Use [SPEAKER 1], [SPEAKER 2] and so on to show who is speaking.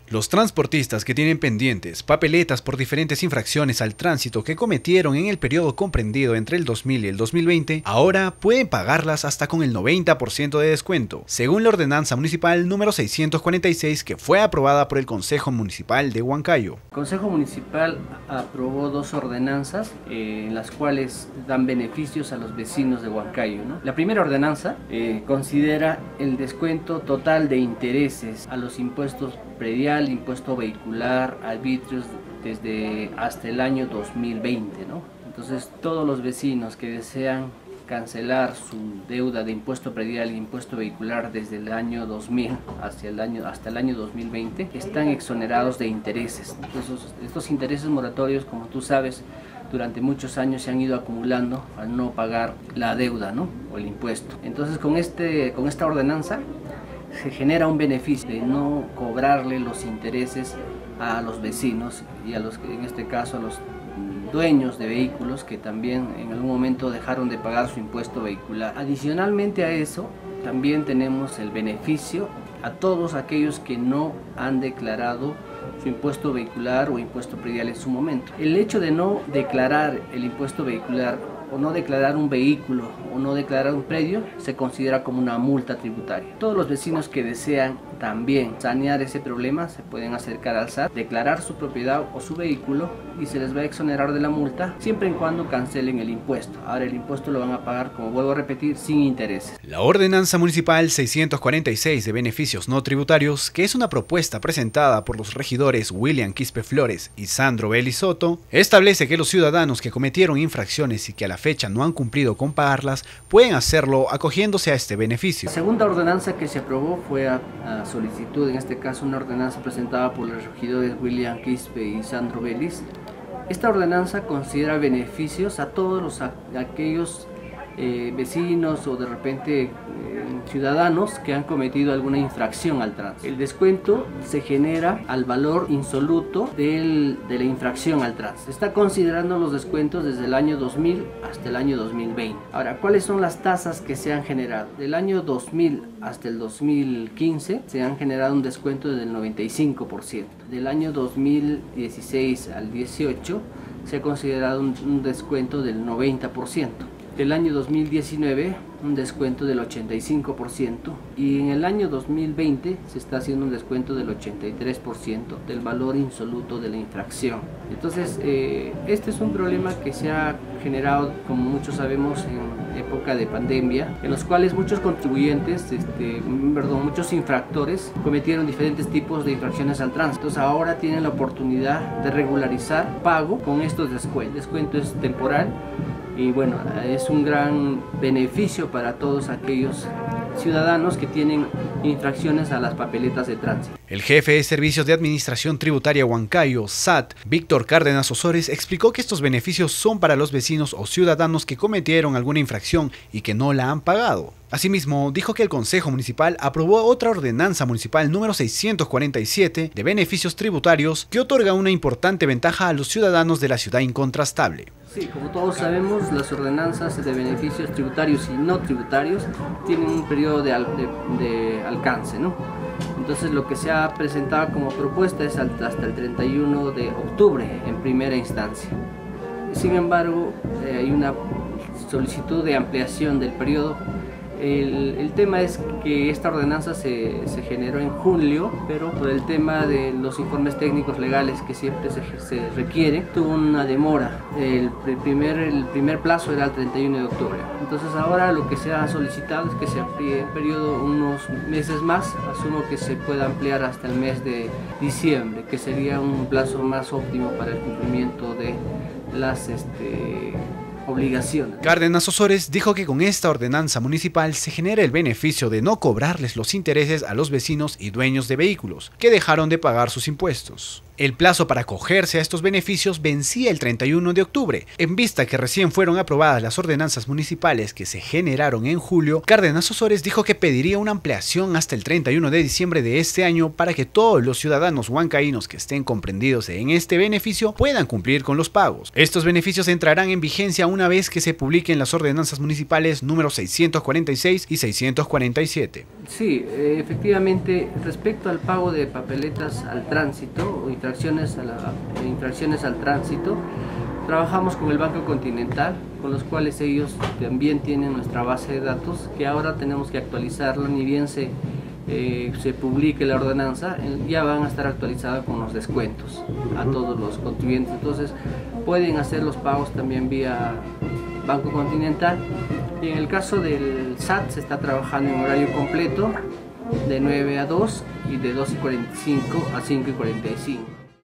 [SPEAKER 1] Los transportistas que tienen pendientes papeletas por diferentes infracciones al tránsito que cometieron en el periodo comprendido entre el 2000 y el 2020, ahora pueden pagarlas hasta con el 90% de descuento, según la ordenanza municipal número 646 que fue aprobada por el Consejo Municipal de Huancayo.
[SPEAKER 2] El Consejo Municipal aprobó dos ordenanzas en las cuales dan beneficios a los vecinos de Huancayo, ¿no? La primera ordenanza considera el descuento total de intereses a los impuestos predial, impuesto vehicular, arbitrios desde hasta el año 2020, ¿no? Entonces todos los vecinos que desean cancelar su deuda de impuesto predial e impuesto vehicular desde el año 2000 hasta el año 2020 están exonerados de intereses. Entonces, estos intereses moratorios, como tú sabes, durante muchos años se han ido acumulando al no pagar la deuda, ¿no? O el impuesto. Entonces con esta ordenanza se genera un beneficio de no cobrarle los intereses a los vecinos y a los, en este caso, a los dueños de vehículos que también en algún momento dejaron de pagar su impuesto vehicular. Adicionalmente a eso, también tenemos el beneficio a todos aquellos que no han declarado su impuesto vehicular o impuesto predial en su momento. El hecho de no declarar el impuesto vehicular o no declarar un vehículo o no declarar un predio se considera como una multa tributaria. Todos los vecinos que desean también sanear ese problema se pueden acercar al SAT, declarar su propiedad o su vehículo y se les va a exonerar de la multa siempre y cuando cancelen el impuesto. Ahora el impuesto lo van a pagar, como vuelvo a repetir, sin intereses.
[SPEAKER 1] La Ordenanza Municipal 646 de Beneficios No Tributarios, que es una propuesta presentada por los regidores William Quispe Flores y Sandro Belli Soto, establece que los ciudadanos que cometieron infracciones y que a la fecha no han cumplido con pagarlas pueden hacerlo acogiéndose a este beneficio.
[SPEAKER 2] La segunda ordenanza que se aprobó fue a solicitud, en este caso una ordenanza presentada por los regidores William Quispe y Sandro Belli. Esta ordenanza considera beneficios a todos aquellos vecinos o de repente ciudadanos que han cometido alguna infracción al tránsito. El descuento se genera al valor insoluto de la infracción al tránsito. Está considerando los descuentos desde el año 2000 hasta el año 2020. Ahora, ¿cuáles son las tasas que se han generado? Del año 2000 hasta el 2015 se han generado un descuento del 95%. Del año 2016 al 18 se ha considerado un descuento del 90%. Del año 2019 un descuento del 85% y en el año 2020 se está haciendo un descuento del 83% del valor insoluto de la infracción. Entonces este es un problema que se ha generado, como muchos sabemos, en época de pandemia, en los cuales muchos contribuyentes, muchos infractores cometieron diferentes tipos de infracciones al tránsito. Entonces ahora tienen la oportunidad de regularizar pago con estos descuentos. El descuento es temporal y bueno, es un gran beneficio para todos aquellos ciudadanos que tienen infracciones a las papeletas de tránsito.
[SPEAKER 1] El jefe de Servicios de Administración Tributaria Huancayo, SAT, Víctor Cárdenas Osores, explicó que estos beneficios son para los vecinos o ciudadanos que cometieron alguna infracción y que no la han pagado. Asimismo, dijo que el Consejo Municipal aprobó otra ordenanza municipal número 647 de beneficios tributarios que otorga una importante ventaja a los ciudadanos de la ciudad incontrastable.
[SPEAKER 2] Sí, como todos sabemos, las ordenanzas de beneficios tributarios y no tributarios tienen un periodo de alcance, ¿no? Entonces lo que se ha presentado como propuesta es hasta el 31 de octubre en primera instancia. Sin embargo, hay una solicitud de ampliación del periodo. El tema es que esta ordenanza se generó en julio, pero por el tema de los informes técnicos legales que siempre se requiere, tuvo una demora. El primer plazo era el 31 de octubre. Entonces ahora lo que se ha solicitado es que se amplíe el periodo unos meses más. Asumo que se pueda ampliar hasta el mes de diciembre, que sería un plazo más óptimo para el cumplimiento de las obligaciones.
[SPEAKER 1] Cárdenas Osores dijo que con esta ordenanza municipal se genera el beneficio de no cobrarles los intereses a los vecinos y dueños de vehículos que dejaron de pagar sus impuestos. El plazo para acogerse a estos beneficios vencía el 31 de octubre. En vista que recién fueron aprobadas las ordenanzas municipales que se generaron en julio, Cárdenas Osores dijo que pediría una ampliación hasta el 31 de diciembre de este año para que todos los ciudadanos huancaínos que estén comprendidos en este beneficio puedan cumplir con los pagos. Estos beneficios entrarán en vigencia una una vez que se publiquen las ordenanzas municipales número 646 y 647.
[SPEAKER 2] Sí, efectivamente, respecto al pago de papeletas al tránsito o infracciones al tránsito, trabajamos con el Banco Continental, con los cuales ellos también tienen nuestra base de datos, que ahora tenemos que actualizarla, ni bien se publique la ordenanza, ya van a estar actualizadas con los descuentos a todos los contribuyentes. Entonces pueden hacer los pagos también vía Banco Continental, y en el caso del SAT se está trabajando en horario completo de 9 a 2 y de 2:45 a 5:45.